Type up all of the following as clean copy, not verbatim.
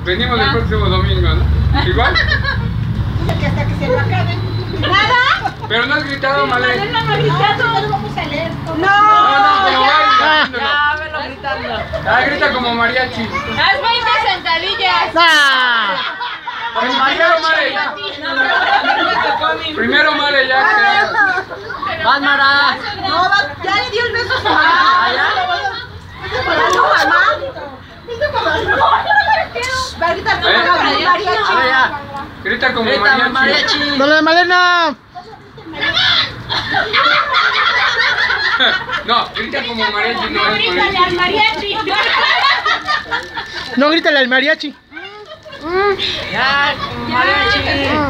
Venimos el próximo domingo, ¿no? ¿Igual? Que hasta que se lo acaben. ¿Nada? Pero no has gritado, Malé. No, no, no lo vamos a leer. No, pero vaya. Ya, velo gritando. Grita como mariachi. Haz 20 sentadillas. Primero Male ya. Primero Male ya. Vas, Mara. No, ya le dio el beso a su mamá. ¿Viste para la mamá? ¿Viste para la mamá? Va a gritar como mariachi. Grita como Grita, mariachi. mariachi. ¡Dale, Malena! No, grita como mariachi, no es Grítale al mariachi. No, grítale al mariachi. Ya, mariachi.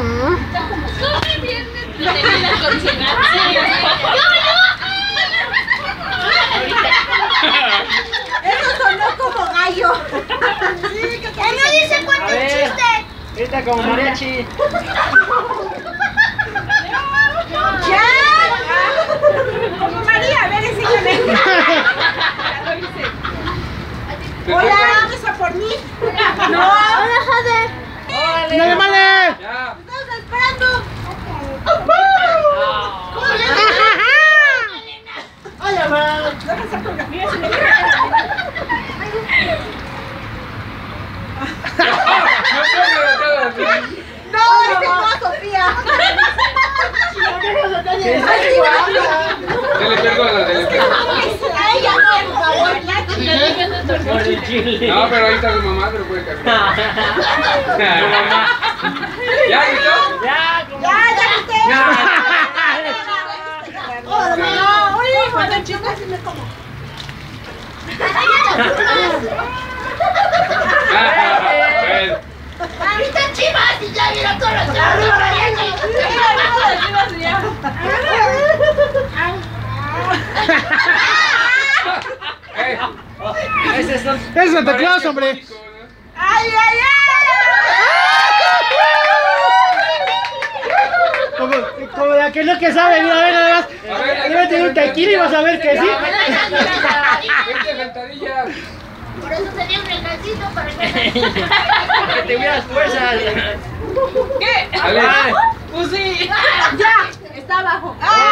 Eso sonó como gallo. Él no dice cuánto chiste. Grita como mariachi. ¡Ya! Como María, a ver, enséñame. Hola, ¿vamos a por mí? No. Hola, Jader. ¡Dale, Male! Ya. Estamos esperando. Hola, mamá. ¿Dónde está tu mira si le No, ese no, Sofía. Dale perdona, dale perdona. A ella no, por favor. No, pero ahí está su mamá, pero puede cargar. ¿Ya gritó? Ya, Ya grité. Hola, mamá. Oye, cuando chicas sí me como. Ahorita chivas y ya vieron todos los ese es ¡Es Santa Claus, hombre! ¡Ay, ay, ay! Como la que no que sabe, mira, a ver nada más. Llévate un tequila y vas a ver que sí. 20 sentadillas. Por eso tenía un recalcito para que que te hubieras fuerzas. ¿Qué? Dale. Pues sí. ¡Ya! Está abajo.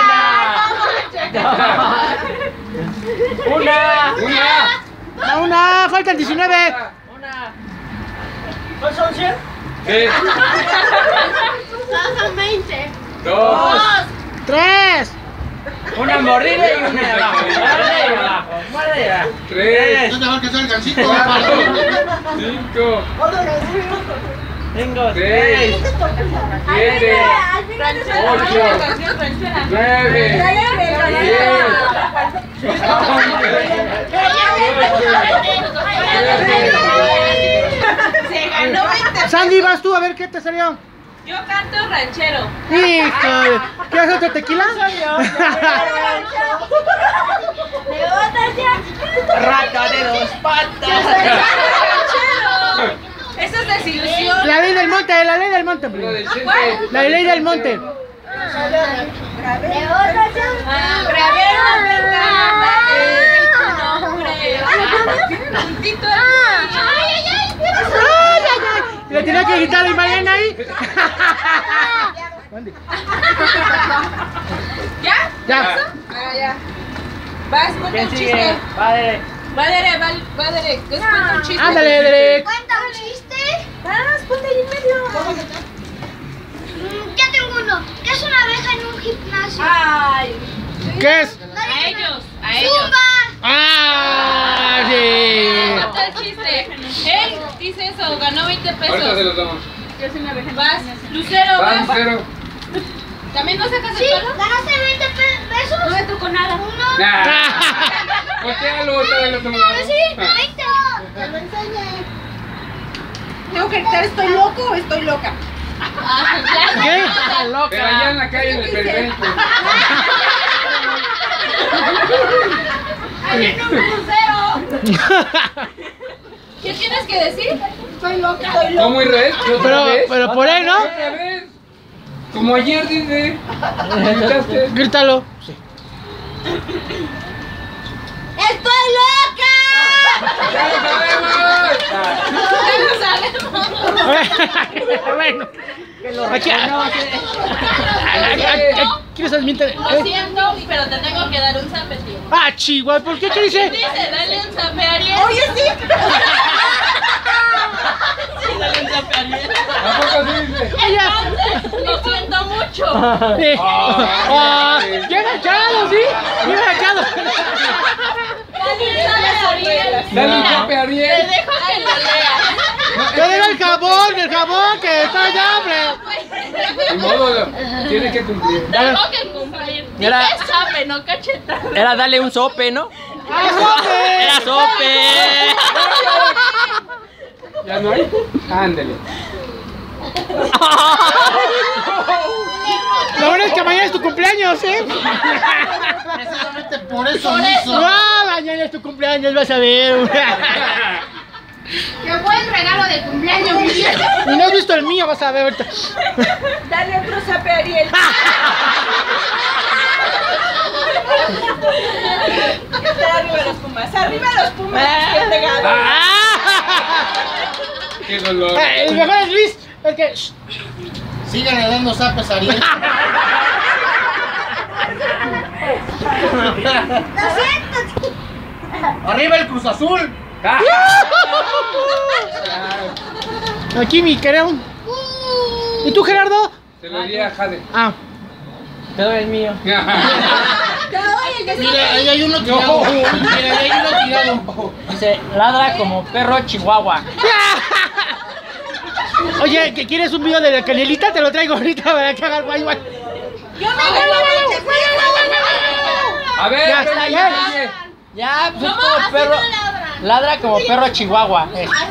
Una. Una, faltan 19. ¿No son 100? Sí. Bajan 20. 2. 3. Una mordida y una de abajo. Muerde y abajo. Muerde y abajo. 3. ¿Dónde va a alcanzar el gancito? 4. 5. 5, 6. 7. Al final de 9. 10. Se ganó 20. Sandy, vas tú a ver qué te salió. Yo canto ranchero. Híjole. ¿Quieres otro tequila? Rata de 2 patas. Eso es desilusión. La ley del monte, la ley del monte. Uno del hombre. Chente. La ley del monte. Grabé puntito. Le tenía que gritar a Mariana ahí. ¿Ya? Ya. Ya. Vas con ¿Quién un sigue? chiste. Padre. Va Derek. Después un chiste. Ándale, Derek. ¿Cuenta un chiste? Vas, ponte ahí en medio. Ya tengo uno. ¿Qué es una abeja en un gimnasio? Ay. ¿Qué es? A ellos. ¡Zumba! ¡Ah! Sí. Cuenta el chiste. Él dice eso, ganó 20 Ahorita se pesos. los damos. Vas, Lucero, Van vas. 0. ¿También no sacas Sí, el palo? ganaste 20 pesos. No me tocó nada. Uno. Voltealo, otra vez lo estamos dando. Sí, 20. Te lo enseñé. ¿Tengo que gritar estoy loco o estoy loca? ¿Qué? Pero allá en la calle, en el periférico. ¿Qué tienes que decir? Estoy loca. Estoy loca. ¿Cómo y red? Pero por él, ¿no? Otra vez. Como ayer, dice. ¿Escuchaste? Grítalo. Sí. ¡Estoy loca! ¡Ya lo sabemos! Ya lo sabemos. bueno. Aquí ¿quieres desmiente? Lo siento, pero te tengo que dar un zape, tío. Ah, chihuahua, ¿por qué? ¿Qué dice? Dice, dale un zape a Ariel. Oye, sí. Sí, dale un zape a Ariel. ¿A poco sí dice? Ella. Lo siento mucho. Bien agachado, ¿sí? Bien agachado. Dale un zape a Ariel. Dale un chape a Te Ariel. dejo que lo leas. Yo digo el jabón que está allá, hombre. Ni modo, tiene que cumplir. Tengo que cumplir. Era- Dije zape, no cachetada. Era darle un sope, ¿no? Era sope. ¿Ya no hay? Ándele. Lo bueno es que mañana es tu cumpleaños, ¿eh? Precisamente por eso lo hizo. No, mañana es tu cumpleaños, vas a ver. ¡Qué buen regalo de cumpleaños, Miguel! Y no has visto el mío, vas a ver ahorita. Dale otro zape a Ariel. Está arriba los Pumas. Arriba los Pumas. Que te ganan. Qué dolor. El mejor es Luis, el que... Síganle dando zapes a Ariel. Arriba el Cruz Azul. Aquí mi querido. ¿Y tú, Gerardo? Se lo di a Jade. Ah. Te doy el mío. Mira, ahí hay uno tirado. Mira, ahí hay uno tirado. Dice, ladra como perro chihuahua. Oye, ¿que quieres un video de la canelita? Te lo traigo ahorita para que haga el guay guay. A ver, Ya ven, está, ven, ya. ven. Ya, pues como perro. Ladra como perro chihuahua.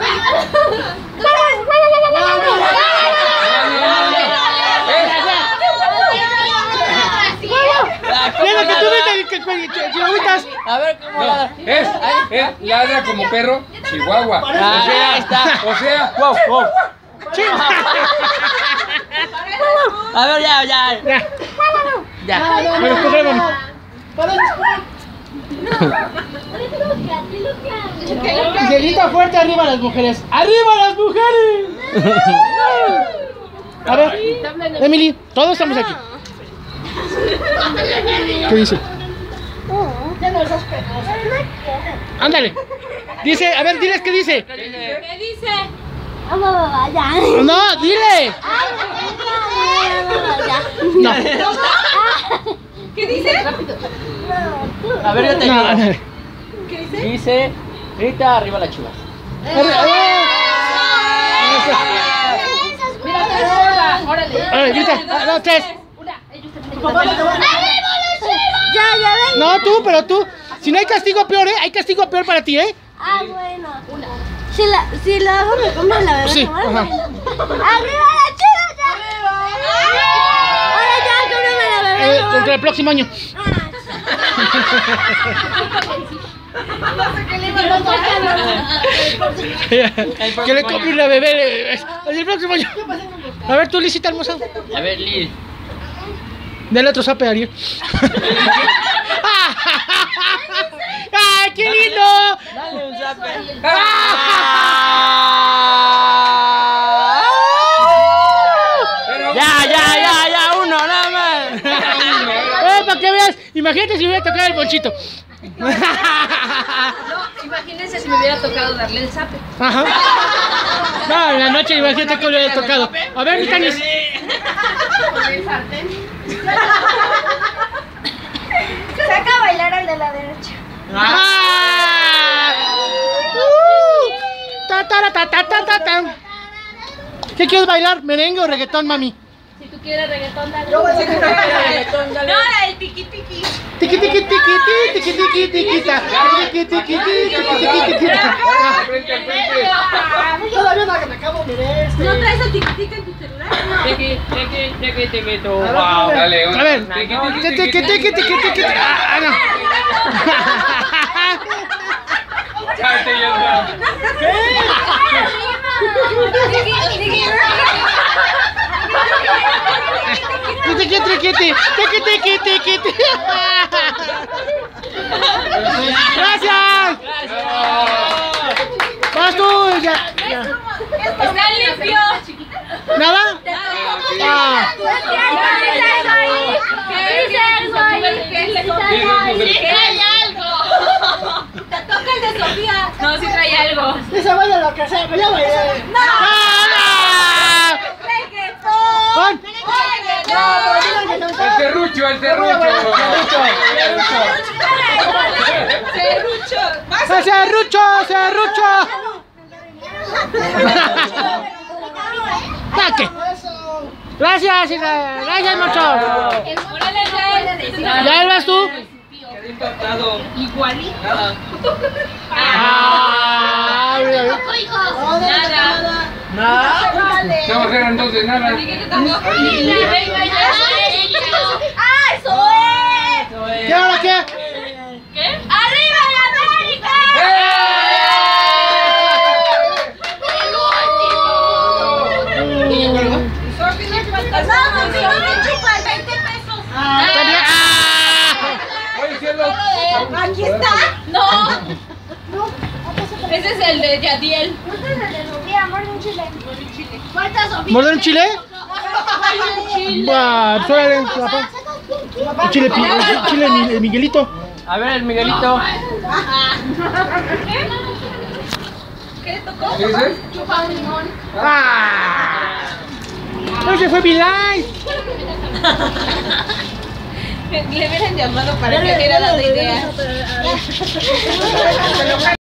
Mira que tú viste chihuahuitas. A ver cómo No, ladra. es ladra como perro, chihuahua. Ahí está. O sea, Wow, wow. A ver, ya. Ya. Ya. Me lo cobré, mami. Dice, grita fuerte, arriba las mujeres. ¡Arriba las mujeres! A ver, Emily, todos estamos aquí. ¿Qué dice? Ándale. Dice, a ver, diles qué dice. ¿Qué dice? No, dile. No. ¿Qué dice? A ver, yo te No, digo. ándale. ¿Qué dice? Dice, grita arriba las chivas. A ver, grita. No, tres. No, tú, pero tú. Si no hay castigo peor, ¿eh? Hay castigo peor para ti, ¿eh? Ah, bueno. Si la hago, me compras la bebé. Sí, ¿no? ajá. ¡Arriba la chiva! Ahora ya, cómprame la bebé. ¿no? Dentro del próximo año. Que le compre una bebé el próximo año. A ver, tú, Lisita hermosa. A ver, Liz. Dale otro zape a Ariel. ¡Ay, qué lindo! Dale un zape. pero Ya, uno, nada más. Para que veas, imagínate si me hubiera tocado el bonchito. Imagínense si me hubiera tocado darle el zape. Ajá. No, en la noche imagínate que le hubiera tocado. A ver, mi Tanis. Saca a bailar al de la derecha. Ta. ¿Qué quieres bailar? ¿Merengue o reggaetón, mami? Si tú quieres reggaetón, dale. Yo voy a decir que reggaetón, dale. no, era el tiqui tiqui. Tiqui tiqui tiqui tiqui tiqui tiquita. Tiqui tiqui tiqui tiquita. frente al frente. Todavía no me acabo, mire este. ¿No traes el tiqui tiqui en tu celular? Tiki, tú. Wow. Dale, A ver. tiqui, Tiqui tiqui tiqui. Ah, no. Cállate, ya está. Tiqui. Gracias. Vas tú, ya. Está limpio. ¿Nada? Ah. ¿Qué hay algo? Te toca el de Sofía. No, sí trae algo. Esa vaya lo que sea, ya vaya. ¡No! ¡Pon! El serrucho, el serrucho. ¡Serrucho! ¡Serrucho! ¡Serrucho! ¡Saque! Gracias, hija. Gracias mucho. Órale, ¿Ya vas tú? Quedé impactado. igualito. Nada. Ah, mira, mira. Nada. ¿Qué vamos a hacer entonces? Nada. Venga, ya. ¡Ah, eso es! ¿Y ahora qué? ¿Qué? ¡Arriba la América! ¡Vamos, si no te chupas 20 pesos! También. ¡Ah! Oye, cielo. ¡Aquí está! No. Ese es el de Yadiel. ¿Morder un chile? Va, suele. El chile, el chile el Miguelito. A ver, el Miguelito. ¿Qué le tocó? ¿Qué dices? ¡Ah! ¡Ese fue mi live! Le hubieran llamado para que diera la idea.